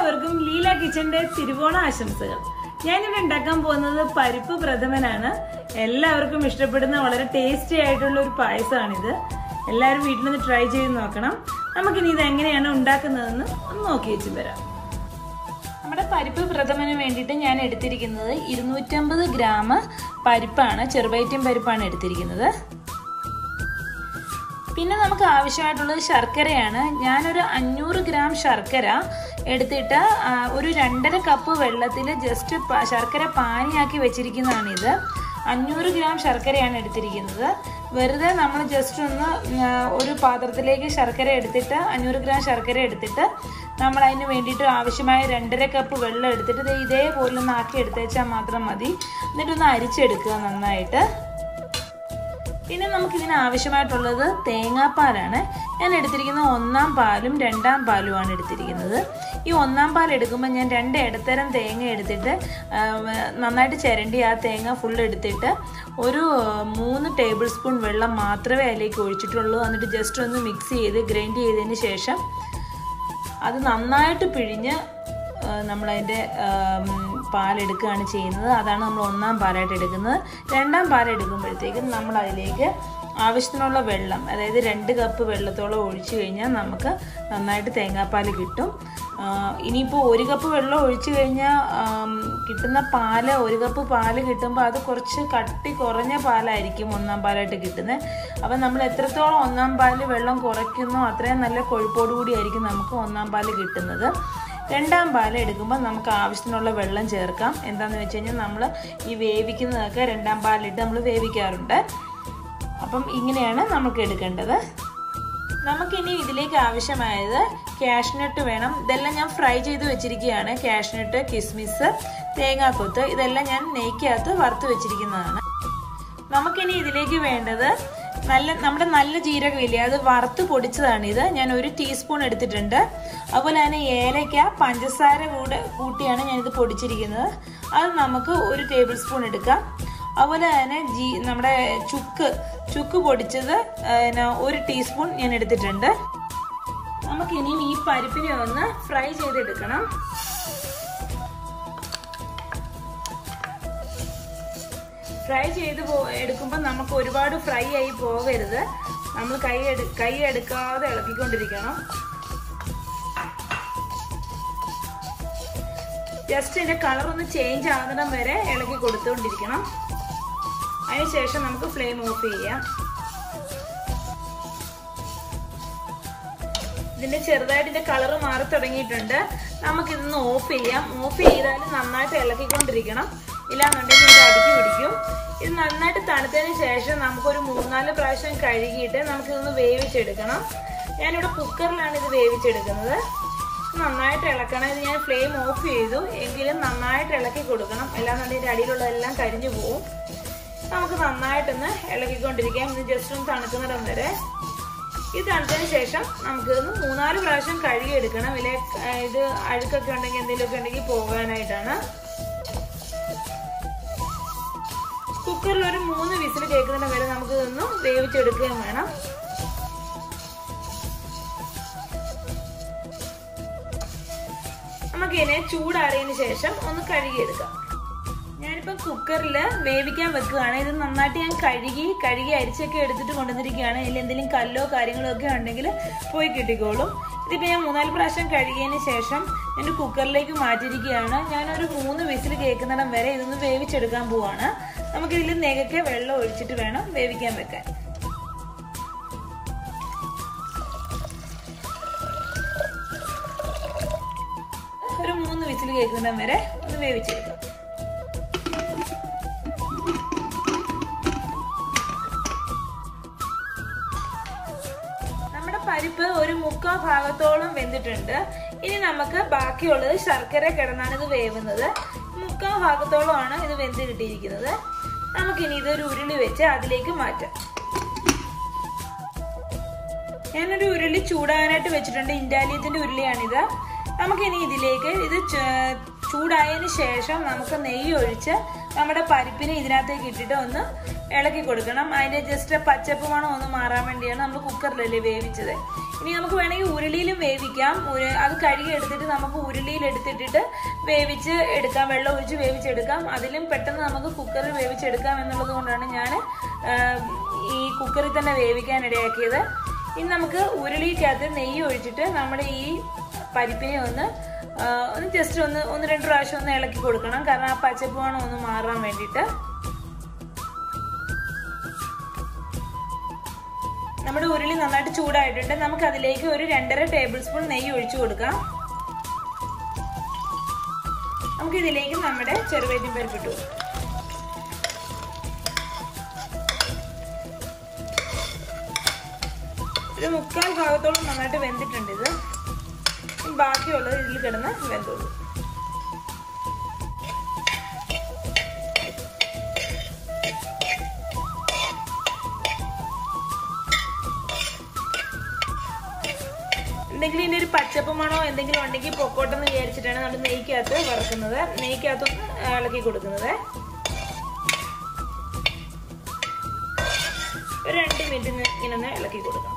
എല്ലാവർക്കും ലീല കിച്ചന്റെ തിരുവോണ ആശംസകൾ. ഞാനിവിടെ ഉണ്ടാക്കാൻ പോകുന്നത് പരിപ്പ് പ്രഥമനാണ്. എല്ലാവർക്കും ഇഷ്ടപ്പെടുന്ന വളരെ ടേസ്റ്റി ആയിട്ടുള്ള ഒരു പായസമാണിത്. എല്ലാവരും വീട്ടിൽ നിന്ന് ട്രൈ ചെയ്ത് നോക്കണം. നമുക്കിനി ഇത് എങ്ങനെയാണ് ഉണ്ടാക്കുന്നതെന്ന് ഒന്ന് നോക്കി വെച്ച് വരാം. നമ്മുടെ പരിപ്പ് പ്രഥമന് വേണ്ടിയിട്ട് ഞാൻ എടുത്തിരിക്കുന്നത് 250 ഗ്രാം പരിപ്പാണ്, ചെറുപയറ്റും പരിപ്പാണ് എടുത്തിരിക്കുന്നത്. പിന്നെ നമുക്ക് ആവശ്യമായിട്ടുള്ളത് ശർക്കരയാണ്. ഞാനൊരു 500 ഗ്രാം ശർക്കര എടുത്തിട്ട് ഒരു 2.5 കപ്പ് വെള്ളത്തിൽ ജസ്റ്റ് ശർക്കര പാനിയാക്കി വെച്ചിരിക്കുന്നതാണിത്. 500 ഗ്രാം ശർക്കരയാണ് എടുത്തിരിക്കുന്നത്. വെറുതെ നമ്മൾ ജസ്റ്റ് ഒന്ന് ഒരു പാത്രത്തിലേക്ക് ശർക്കര എടുത്തിട്ട് 500 ഗ്രാം ശർക്കര എടുത്തിട്ട് നമ്മൾ അതിന് വേണ്ടിയിട്ട് ആവശ്യമായ 2.5 കപ്പ് വെള്ളം എടുത്തിട്ട് ഇതേപോലെ ഒന്ന് ആക്കി എടുത്തേച്ചാൽ മാത്രം മതി. എന്നിട്ടൊന്ന് അരിച്ചെടുക്കുക നന്നായിട്ട്. പിന്നെ നമുക്കിതിന് ആവശ്യമായിട്ടുള്ളത് തേങ്ങാപ്പാലാണ്. ഞാൻ എടുത്തിരിക്കുന്നത് 1-ാം പാലും 2-ാം പാലുമാണ് എടുത്തിരിക്കുന്നത്. ഈ 1-ാം പാൽ എടുക്കുമ്പോൾ ഞാൻ 2 ഇടത്തരം തേങ്ങ എടുത്തിട്ട് നന്നായിട്ട് ചിരണ്ടി ആ തേങ്ങ ഫുൾ എടുത്തിട്ട് ഒരു 3 ടേബിൾ സ്പൂൺ വെള്ളം മാത്രമേ അതിലേക്ക് ഒഴിച്ചിട്ടുള്ളൂ. എന്നിട്ട് ജസ്റ്റ് ഒന്ന് മിക്സ് ചെയ്ത് ഗ്രൈൻഡ് ചെയ്തതിന് ശേഷം അത് നന്നായിട്ട് പിഴിഞ്ഞ് നമ്മളതിൻ്റെ പാലെടുക്കുകയാണ് ചെയ്യുന്നത്. അതാണ് നമ്മൾ 1-ാം പാലായിട്ട് എടുക്കുന്നത്. 2-ാം പാൽ എടുക്കുമ്പോഴത്തേക്കും നമ്മൾ അതിലേക്ക് ആവശ്യത്തിനുള്ള വെള്ളം, അതായത് 2 കപ്പ് വെള്ളത്തോളം ഒഴിച്ചു കഴിഞ്ഞാൽ നമുക്ക് നന്നായിട്ട് തേങ്ങാപ്പാൽ കിട്ടും. ഇനിയിപ്പോൾ 1 കപ്പ് വെള്ളം ഒഴിച്ചു കഴിഞ്ഞാൽ കിട്ടുന്ന പാല്, 1 കപ്പ് പാല് കിട്ടുമ്പോൾ അത് കുറച്ച് കട്ടി കുറഞ്ഞ പാലായിരിക്കും 1-ാം പാലായിട്ട് കിട്ടുന്നത്. അപ്പം നമ്മൾ എത്രത്തോളം 1-ാം പാല് വെള്ളം കുറയ്ക്കുന്നോ അത്രയും നല്ല കൊഴുപ്പോടുകൂടി ആയിരിക്കും നമുക്ക് 1-ാം പാല് കിട്ടുന്നത്. 2-ാം പാല് എടുക്കുമ്പോൾ നമുക്ക് ആവശ്യത്തിനുള്ള വെള്ളം ചേർക്കാം. എന്താണെന്ന് വെച്ച് കഴിഞ്ഞാൽ നമ്മൾ ഈ വേവിക്കുന്നതൊക്കെ 2-ാം പാലിട്ട് നമ്മൾ വേവിക്കാറുണ്ട്. അപ്പം ഇങ്ങനെയാണ് നമുക്ക് എടുക്കേണ്ടത്. നമുക്കിനി ഇതിലേക്ക് ആവശ്യമായത് കാഷ്നട്ട് വേണം. ഇതെല്ലാം ഞാൻ ഫ്രൈ ചെയ്ത് വെച്ചിരിക്കുകയാണ്. കാഷ്നട്ട്, കിസ്മിസ്, തേങ്ങാക്കൊത്ത് ഇതെല്ലാം ഞാൻ നെയ്ക്കകത്ത് വറുത്ത് വെച്ചിരിക്കുന്നതാണ്. നമുക്കിനി ഇതിലേക്ക് വേണ്ടത് നമ്മുടെ നല്ല ജീരകമില്ലേ, അത് വറുത്ത് പൊടിച്ചതാണിത്. ഞാൻ 1 ടീസ്പൂൺ എടുത്തിട്ടുണ്ട്. അതുപോലെ തന്നെ ഏലക്ക, പഞ്ചസാര കൂട്ടിയാണ് ഞാനിത് പൊടിച്ചിരിക്കുന്നത്. അത് നമുക്ക് 1 ടേബിൾ സ്പൂൺ എടുക്കാം. അതുപോലെ തന്നെ നമ്മുടെ ചുക്ക് പൊടിച്ചത് 1 ടീസ്പൂൺ ഞാൻ എടുത്തിട്ടുണ്ട്. നമുക്കിനിയും ഈ പരിപ്പിനെ ഒന്ന് ഫ്രൈ ചെയ്തെടുക്കണം. ഫ്രൈ ചെയ്ത് എടുക്കുമ്പോൾ നമുക്ക് ഒരുപാട് ഫ്രൈ ആയി പോകരുത്. നമ്മൾ കൈ എടുക്കാതെ ഇളക്കിക്കൊണ്ടിരിക്കണം. ജസ്റ്റ് ഇതിന്റെ കളർ ഒന്ന് ചേഞ്ച് ആകുന്നിടം വരെ ഇളക്കി കൊടുത്തുകൊണ്ടിരിക്കണം. അതിനുശേഷം നമുക്ക് ഫ്ലെയിം ഓഫ് ചെയ്യാം. ഇതിന്റെ ചെറുതായിട്ട് കളർ മാറി തുടങ്ങിയിട്ടുണ്ട്. നമുക്കിതൊന്ന് ഓഫ് ചെയ്യാം. ഓഫ് ചെയ്താലും നന്നായിട്ട് ഇളക്കിക്കൊണ്ടിരിക്കണം, ഇല്ലാന്നുണ്ടെങ്കിൽ ഇത് അടുക്കി പിടിക്കും. ഇത് നന്നായിട്ട് തണുത്തതിന് ശേഷം നമുക്കൊരു 3-4 പ്രാവശ്യം കഴുകിയിട്ട് നമുക്കിതൊന്ന് വേവിച്ചെടുക്കണം. ഞാനിവിടെ കുക്കറിലാണ് ഇത് വേവിച്ചെടുക്കുന്നത്. നന്നായിട്ട് ഇളക്കണം. ഇത് ഞാൻ ഫ്ലെയിം ഓഫ് ചെയ്തു, എങ്കിലും നന്നായിട്ട് ഇളക്കി കൊടുക്കണം, അല്ലാന്നുണ്ടെങ്കിൽ അടിയിലുള്ളതെല്ലാം കരിഞ്ഞു പോവും. നമുക്ക് നന്നായിട്ടൊന്ന് ഇളക്കിക്കൊണ്ടിരിക്കാം. ഇത് ജസ്റ്റ് ഒന്ന് തണുക്കുന്നിടം വരെ. ഇത് തണുത്തതിന് ശേഷം നമുക്കിതൊന്ന് 3-4 പ്രാവശ്യം കഴുകിയെടുക്കണം. ഇത് അഴുക്കൊക്കെ ഉണ്ടെങ്കിൽ എന്തെങ്കിലുമൊക്കെ ഉണ്ടെങ്കിൽ പോകാനായിട്ടാണ്. കുക്കറിൽ ഒരു 3 വിസിൽ കേൾക്കുന്നിടം വരെ നമുക്ക് ഇതൊന്ന് വേവിച്ചെടുക്കുകയും വേണം. നമുക്കിതിനെ ചൂടാറിയതിന് ശേഷം ഒന്ന് കഴുകിയെടുക്കാം. ഞാനിപ്പം കുക്കറിൽ വേവിക്കാൻ വെക്കുകയാണ്. ഇത് നന്നായിട്ട് ഞാൻ കഴുകി അരിച്ചൊക്കെ എടുത്തിട്ട് കൊണ്ടുവന്നിരിക്കുകയാണ്. ഇതിൽ എന്തെങ്കിലും കല്ലോ കാര്യങ്ങളോ ഒക്കെ ഉണ്ടെങ്കിൽ പോയി കിട്ടിക്കോളും. ഇതിപ്പോൾ ഞാൻ 3-4 പ്രാവശ്യം കഴുകിയതിന് ശേഷം ഞാൻ കുക്കറിലേക്ക് മാറ്റിയിരിക്കുകയാണ്. ഞാനൊരു 3 വിസിൽ കേൾക്കുന്നിടം വരെ ഇതൊന്ന് വേവിച്ചെടുക്കാൻ പോവാണ്. നമുക്കിതിൽ നെകക്കെ വെള്ളം ഒഴിച്ചിട്ട് വേണം വേവിക്കാൻ വെക്കാൻ. ഒരു 3 വിസിൽ കേൾക്കുന്നിടം വരെ ഒന്ന് വേവിച്ചെടുക്കാം. പരിപ്പ് ഒരു 3/4 ഭാഗത്തോളം വെന്തിട്ടുണ്ട്. ഇനി നമുക്ക് ബാക്കിയുള്ളത് ശർക്കര കിടന്നാണ് ഇത് വേവുന്നത്. 3/4 ഭാഗത്തോളമാണ് ഇത് വെന്ത് കിട്ടിയിരിക്കുന്നത്. നമുക്കിനി ഇതൊരു ഉരുളി വെച്ച് അതിലേക്ക് മാറ്റാം. ഞാനൊരു ഉരുളി ചൂടാകാനായിട്ട് വെച്ചിട്ടുണ്ട്. ഇൻഡാലിയത്തിന്റെ ഉരുളിയാണിത്. നമുക്കിനി ഇതിലേക്ക് ഇത് ചൂടായതിന് ശേഷം നമുക്ക് നെയ്യ് ഒഴിച്ച് നമ്മുടെ പരിപ്പിനെ ഇതിനകത്തേക്ക് ഇട്ടിട്ട് ഒന്ന് ഇളക്കി കൊടുക്കണം. അതിൻ്റെ ജസ്റ്റ് പച്ചപ്പ് മണം ഒന്ന് മാറാൻ വേണ്ടിയാണ് നമ്മൾ കുക്കറിലല്ലേ വേവിച്ചത്. ഇനി നമുക്ക് വേണമെങ്കിൽ ഉരുളിയിലും വേവിക്കാം. അത് കഴുകി എടുത്തിട്ട് നമുക്ക് ഉരുളിയിൽ എടുത്തിട്ടിട്ട് വേവിച്ച് എടുക്കാം, വെള്ളം ഒഴിച്ച് വേവിച്ചെടുക്കാം. അതിലും പെട്ടെന്ന് നമുക്ക് കുക്കറിൽ വേവിച്ചെടുക്കാം എന്നുള്ളത് കൊണ്ടാണ് ഞാൻ ഈ കുക്കറിൽ തന്നെ വേവിക്കാൻ ഇടയാക്കിയത്. ഇനി നമുക്ക് ഉരുളിക്കകത്ത് നെയ്യ് ഒഴിച്ചിട്ട് നമ്മുടെ ഈ പരിപ്പിനെ ഒന്ന് ജസ്റ്റ് ഒന്ന് രണ്ട് പ്രാവശ്യം ഒന്ന് ഇളക്കി കൊടുക്കണം. കാരണം ആ പച്ചപ്പ് മണം ഒന്ന് മാറാൻ വേണ്ടിയിട്ട്. നമ്മുടെ ഉരുളി നന്നായിട്ട് ചൂടായിട്ടുണ്ട്. നമുക്ക് അതിലേക്ക് ഒരു 2.5 ടേബിൾ സ്പൂൺ നെയ്യ് ഒഴിച്ചു കൊടുക്കാം. നമുക്ക് ഇതിലേക്ക് നമ്മുടെ ചെറുപയറ്റും പരിപ്പ് ഇട്ടു കൊടുക്കാം. ഒരു 3/4 ഭാഗത്തോളം നന്നായിട്ട് വെന്തിട്ടുണ്ട്. ഇത് ബാക്കിയുള്ളത് ഇതിൽ കിടന്ന് വെന്തോളൂ. എന്തെങ്കിലും ഇതിൻ്റെ ഒരു പച്ചപ്പ് മണോ എന്തെങ്കിലും ഉണ്ടെങ്കിൽ പൊക്കോട്ടെന്ന് വിചാരിച്ചിട്ടാണ് നമ്മൾ നെയ്ക്കകത്ത് വറക്കുന്നത്. നെയ്ക്കകത്തൊന്ന് ഇളക്കി കൊടുക്കുന്നത്. ഒരു 2 മിനിറ്റ് ഇങ്ങനെ ഇളക്കി കൊടുക്കാം.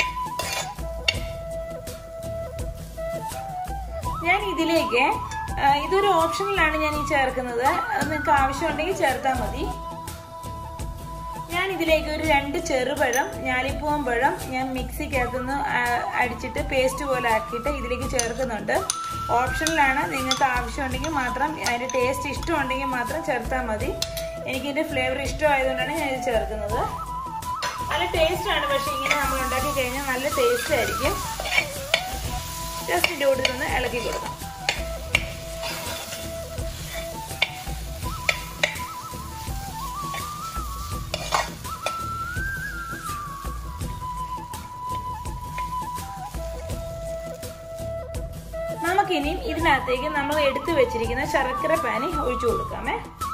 ഞാൻ ഇതിലേക്ക് ഇതൊരു ഓപ്ഷനിലാണ് ഞാൻ ഈ ചേർക്കുന്നത്. അത് നിങ്ങൾക്ക് ആവശ്യമുണ്ടെങ്കിൽ ചേർത്താൽ മതി. ഞാൻ ഇതിലേക്ക് ഒരു 2 ചെറുപഴം, ഞാലിപ്പൂവൻ പഴം ഞാൻ മിക്സിക്കകത്തുനിന്ന് അടിച്ചിട്ട് പേസ്റ്റ് പോലെ ആക്കിയിട്ട് ഇതിലേക്ക് ചേർക്കുന്നുണ്ട്. ഓപ്ഷനിലാണ്. നിങ്ങൾക്ക് ആവശ്യമുണ്ടെങ്കിൽ മാത്രം, അതിൻ്റെ ടേസ്റ്റ് ഇഷ്ടമുണ്ടെങ്കിൽ മാത്രം ചേർത്താൽ മതി. എനിക്കിതിൻ്റെ ഫ്ലേവർ ഇഷ്ടമായതുകൊണ്ടാണ് ഞാൻ ഇത് ചേർക്കുന്നത്. നല്ല ടേസ്റ്റാണ്. പക്ഷേ ഇങ്ങനെ നമ്മൾ ഉണ്ടാക്കി കഴിഞ്ഞാൽ നല്ല ടേസ്റ്റ് ആയിരിക്കും. ജസ്റ്റ് ഇതിൻ്റെ ഒന്ന് ഇളക്കി കൊടുക്കാം. നമുക്കിനിയും ഇതിനകത്തേക്ക് നമ്മൾ എടുത്തു വെച്ചിരിക്കുന്ന ശർക്കര പാനി ഒഴിച്ചു കൊടുക്കാമേ.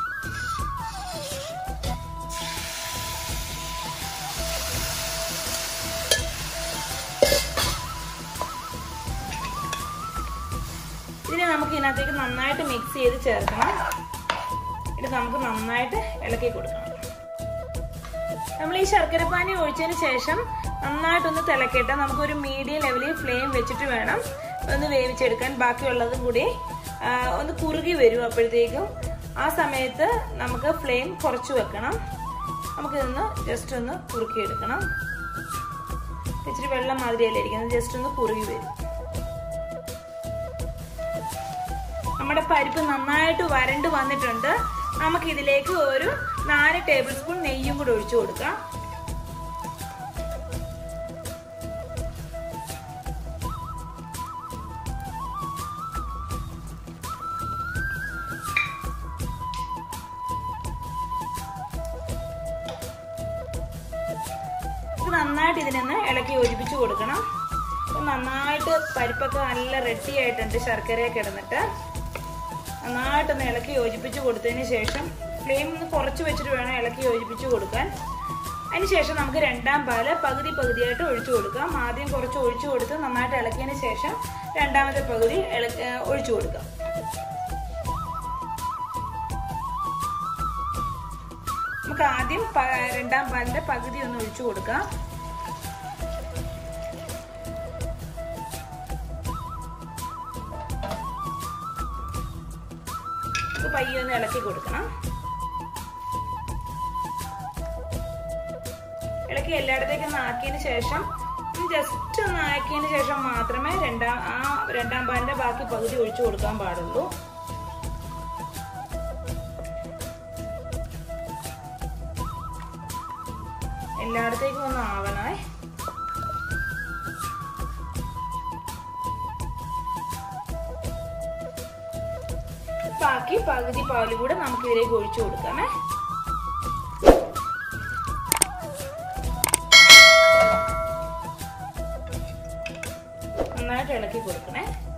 ഇതിനെ നമുക്ക് ഇതിനകത്തേക്ക് നന്നായിട്ട് മിക്സ് ചെയ്ത് ചേർക്കണം. ഇത് നമുക്ക് നന്നായിട്ട് ഇളക്കി കൊടുക്കണം. നമ്മൾ ഈ ശർക്കരപ്പാനി ഒഴിച്ചതിന് ശേഷം നന്നായിട്ടൊന്ന് തിളക്കട്ടെ. നമുക്കൊരു മീഡിയം ലെവലിൽ ഫ്ലെയിം വെച്ചിട്ട് വേണം ഒന്ന് വേവിച്ചെടുക്കാൻ. ബാക്കിയുള്ളതും കൂടി ഒന്ന് കുറുകി വരും. അപ്പോഴത്തേക്കും ആ സമയത്ത് നമുക്ക് ഫ്ലെയിം കുറച്ച് വെക്കണം. നമുക്കിതൊന്ന് ജസ്റ്റ് ഒന്ന് കുറുക്കിയെടുക്കണം. ഇച്ചിരി വെള്ളം മാതിരിയല്ലേ ഇരിക്കുന്നത്. ജസ്റ്റ് ഒന്ന് കുറുകി വരും. നമ്മുടെ പരിപ്പ് നന്നായിട്ട് വരണ്ട് വന്നിട്ടുണ്ട്. നമുക്കിതിലേക്ക് ഒരു 4 ടേബിൾ സ്പൂൺ നെയ്യും കൂടി ഒഴിച്ചു കൊടുക്കാം. നന്നായിട്ട് ഇതിനൊന്ന് ഇളക്കി യോജിപ്പിച്ച് കൊടുക്കണം. നന്നായിട്ട് പരിപ്പൊക്കെ നല്ല റെഡി ആയിട്ടുണ്ട്. ശർക്കരയൊക്കെ ഇടുന്നിട്ട് നന്നായിട്ടൊന്ന് ഇളക്കി യോജിപ്പിച്ച് കൊടുത്തതിന് ശേഷം ഫ്ലെയിം ഒന്ന് കുറച്ച് വെച്ചിട്ട് വേണം ഇളക്കി യോജിപ്പിച്ച് കൊടുക്കാൻ. അതിനുശേഷം നമുക്ക് 2ാം പാല് പകുതിയായിട്ട് ഒഴിച്ചു കൊടുക്കാം. ആദ്യം കുറച്ച് ഒഴിച്ചു കൊടുത്ത് നന്നായിട്ട് ഇളക്കിയതിന് ശേഷം 2ാമത്തെ പകുതി ഒഴിച്ചു കൊടുക്കാം. നമുക്ക് ആദ്യം 2ാം പാലിന്റെ പകുതി ഒന്ന് ഒഴിച്ചു കൊടുക്കാം. പയ്യെ ഒന്ന് ഇളക്കി കൊടുക്കണം. ഇളക്കി എല്ലായിടത്തേക്കും ഒന്ന് ആക്കിയതിന് ശേഷം ജസ്റ്റ് ഒന്ന് ആക്കിയതിന് ശേഷം മാത്രമേ 2ാം പാലിന്റെ ബാക്കി പകുതി ഒഴിച്ചു കൊടുക്കാൻ പാടുള്ളൂ. എല്ലായിടത്തേക്കും ഒന്ന് ആവണേ. ബാക്കി പകുതി പാല് കൂടെ നമുക്ക് ഇതിലേക്ക് ഒഴിച്ചു കൊടുക്കാമേ. നന്നായിട്ട് ഇളക്കി കൊടുക്കണേ.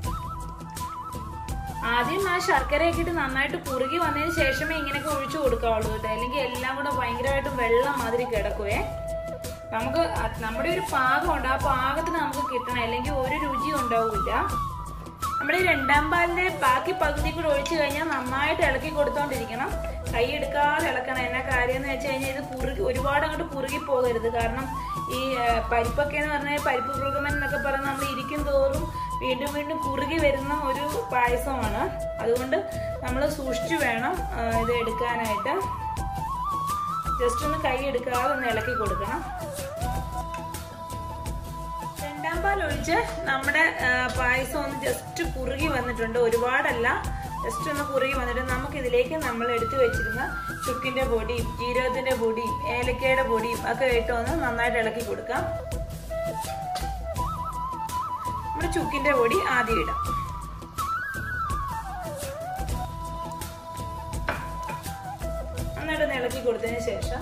ആദ്യം ആ ശർക്കരയൊക്കെ ഇട്ട് നന്നായിട്ട് കുറുകി വന്നതിന് ശേഷമേ ഇങ്ങനെയൊക്കെ ഒഴിച്ചു കൊടുക്കാവുള്ളൂ കേട്ടോ. അല്ലെങ്കിൽ എല്ലാം കൂടെ ഭയങ്കരമായിട്ടും വെള്ളം മാതിരി കിടക്കുവേ. നമുക്ക് നമ്മുടെ ഒരു പാകമുണ്ട്. ആ പാകത്തിന് നമുക്ക് കിട്ടണം. അല്ലെങ്കിൽ ഒരു രുചിയും ഉണ്ടാവില്ല. നമ്മുടെ ഈ രണ്ടാം പാലിന്റെ ബാക്കി പകുതി കൂടെ ഒഴിച്ചു കഴിഞ്ഞാൽ നന്നായിട്ട് ഇളക്കി കൊടുത്തോണ്ടിരിക്കണം. കൈ എടുക്കാതെ ഇളക്കണം. എന്നാ കാര്യം എന്ന് വെച്ച് കഴിഞ്ഞാൽ ഇത് ഒരുപാട് അങ്ങോട്ട് കുറുകി പോകരുത്. കാരണം ഈ പരിപ്പൊക്കെ എന്ന് പറഞ്ഞാൽ പരിപ്പ് കുറുകമൻ എന്നൊക്കെ പറഞ്ഞ് നമ്മൾ ഇരിക്കും തോറും വീണ്ടും വീണ്ടും കുറുകി വരുന്ന ഒരു പായസമാണ്. അതുകൊണ്ട് നമ്മൾ സൂക്ഷിച്ചു വേണം ഇത് എടുക്കാനായിട്ട്. ജസ്റ്റ് ഒന്ന് കൈ എടുക്കാതെ ഒന്ന് ഇളക്കി കൊടുക്കണം. രണ്ടാം പാൽ ഒഴിച്ച് നമ്മുടെ പായസം ഒന്ന് ജസ്റ്റ് കുറുകി വന്നിട്ടുണ്ട്. ഒരുപാടല്ല, ജസ്റ്റ് ഒന്ന് കുറുകി വന്നിട്ട് നമുക്ക് ഇതിലേക്ക് നമ്മൾ എടുത്തു വെച്ചിരുന്ന ചുക്കിന്റെ പൊടിയും ജീരകത്തിന്റെ പൊടിയും ഏലക്കയുടെ പൊടിയും ഒക്കെ ഇട്ട് ഒന്ന് നന്നായിട്ട് ഇളക്കി കൊടുക്കാം. നമ്മുടെ ചുക്കിന്റെ പൊടി ആദ്യം ഇടാം. നന്നായിട്ട് ഇളക്കി കൊടുത്തതിന് ശേഷം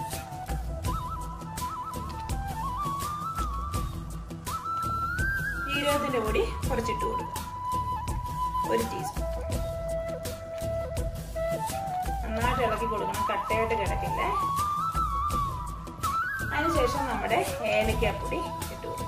ജീരകത്തിന്റെ പൊടി കുറച്ചിട്ട് കൊടുക്കുക, 1 ടീസ്പൂൺ. നന്നായിട്ട് ഇളക്കി കൊടുക്കണം, കട്ടയായിട്ട് കിടക്കില്ലേ. അതിനുശേഷം നമ്മുടെ ഏലക്കാപ്പൊടി ഇട്ട് കൊടുക്കുക.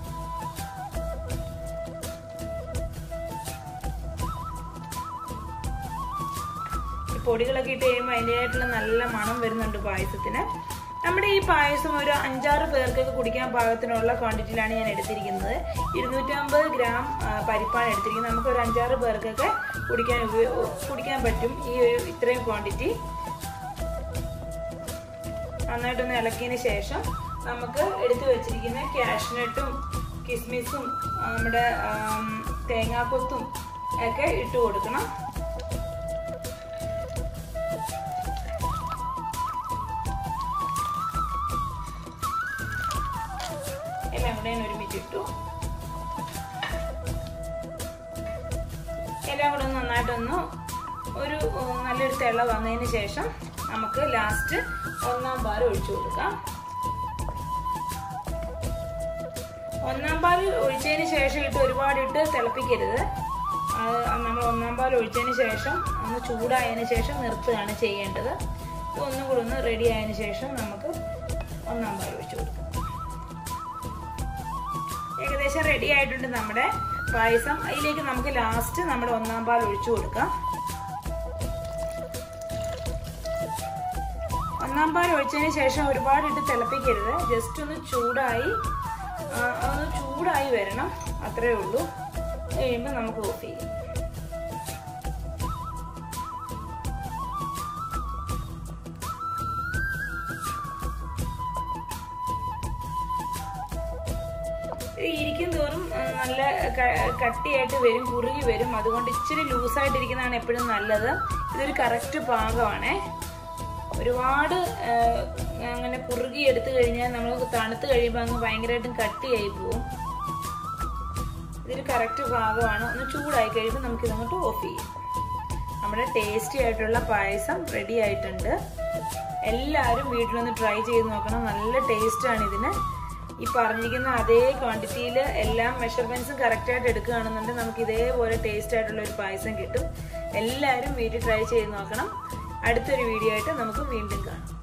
ഈ പൊടികളൊക്കെ ഇട്ട് കഴിയുമ്പോൾ അതിൻ്റെതായിട്ടുള്ള നല്ല മണം വരുന്നുണ്ട് പായസത്തിന്. നമ്മുടെ ഈ പായസം ഒരു 5-6 പേർക്കൊക്കെ കുടിക്കാൻ പാകത്തിനുള്ള ക്വാണ്ടിറ്റിയിലാണ് ഞാൻ എടുത്തിരിക്കുന്നത്. 250 ഗ്രാം പരിപ്പാണ് എടുത്തിരിക്കുന്നത്. നമുക്ക് ഒരു 5-6 പേർക്കൊക്കെ കുടിക്കാൻ പറ്റും ഈ ഒരു ഇത്രയും ക്വാണ്ടിറ്റി. നന്നായിട്ടൊന്ന് ഇളക്കിയതിന് ശേഷം നമുക്ക് എടുത്തു വെച്ചിരിക്കുന്ന കാഷ്നട്ടും കിസ്മിസും നമ്മുടെ തേങ്ങാക്കൊത്തും ഒക്കെ ഇട്ട് കൊടുക്കണം. എല്ലാം കൂടെ ഒരുമിച്ച് ഇട്ടു. എല്ലാം കൂടെ നന്നായിട്ടൊന്ന് ഒരു നല്ലൊരു തിള വന്നതിന് ശേഷം നമുക്ക് ലാസ്റ്റ് 1-ാം പാൽ ഒഴിച്ചു കൊടുക്കാം. 1-ാം പാൽ ഒഴിച്ചതിന് ശേഷം ഒരുപാട് ഇട്ട് തിളപ്പിക്കരുത്. നമ്മൾ 1-ാം പാൽ ഒഴിച്ചതിന് ശേഷം ഒന്ന് ചൂടായതിനു ശേഷം നിർത്തുകയാണ് ചെയ്യേണ്ടത്. ഇത് ഒന്നും കൂടെ ഒന്ന് റെഡി ആയതിനു ശേഷം നമുക്ക് 1-ാം പാൽ ഒഴിച്ചു കൊടുക്കാം. ഏകദേശം റെഡി ആയിട്ടുണ്ട് നമ്മുടെ പായസം. അതിലേക്ക് നമുക്ക് ലാസ്റ്റ് നമ്മുടെ 1-ാം പാൽ ഒഴിച്ചു കൊടുക്കാം. 1-ാം പാൽ ഒഴിച്ചതിന് ശേഷം ഒരുപാട് ഇട്ട് തിളപ്പിക്കരുത്. ജസ്റ്റ് ഒന്ന് ചൂടായി വരണം, അത്രേ ഉള്ളൂ. കഴിയുമ്പോൾ നമുക്ക് ഓഫ് ചെയ്യാം. ഇരിക്കും തോറും നല്ല കട്ടിയായിട്ട് വരും, കുറുകി വരും. അതുകൊണ്ട് ഇച്ചിരി ലൂസായിട്ടിരിക്കുന്നതാണ് എപ്പോഴും നല്ലത്. ഇതൊരു കറക്റ്റ് പാകമാണേ. ഒരുപാട് അങ്ങനെ കുറുകി എടുത്തു കഴിഞ്ഞാൽ നമ്മൾ തണുത്ത് കഴിയുമ്പോൾ അങ്ങ് ഭയങ്കരമായിട്ടും കട്ടിയായി പോവും. ഇതൊരു കറക്റ്റ് പാകമാണ്. ഒന്ന് ചൂടായി കഴിയുമ്പോൾ നമുക്കിതങ്ങോട്ട് ഓഫ് ചെയ്യാം. നമ്മുടെ ടേസ്റ്റി ആയിട്ടുള്ള പായസം റെഡി ആയിട്ടുണ്ട്. എല്ലാവരും വീട്ടിലൊന്ന് ട്രൈ ചെയ്ത് നോക്കണം. നല്ല ടേസ്റ്റാണ് ഇതിന്. ഈ പറഞ്ഞിരിക്കുന്ന അതേ ക്വാണ്ടിറ്റിയിൽ എല്ലാ മെഷർമെന്റ്സും കറക്റ്റായിട്ട് എടുക്കുകയാണെന്നുണ്ടെങ്കിൽ നമുക്ക് ഇതേപോലെ ടേസ്റ്റ് ആയിട്ടുള്ള ഒരു പായസം കിട്ടും. എല്ലാവരും വീട്ടിൽ ട്രൈ ചെയ്ത് നോക്കണം. അടുത്തൊരു വീഡിയോ ആയിട്ട് നമുക്ക് വീണ്ടും കാണാം.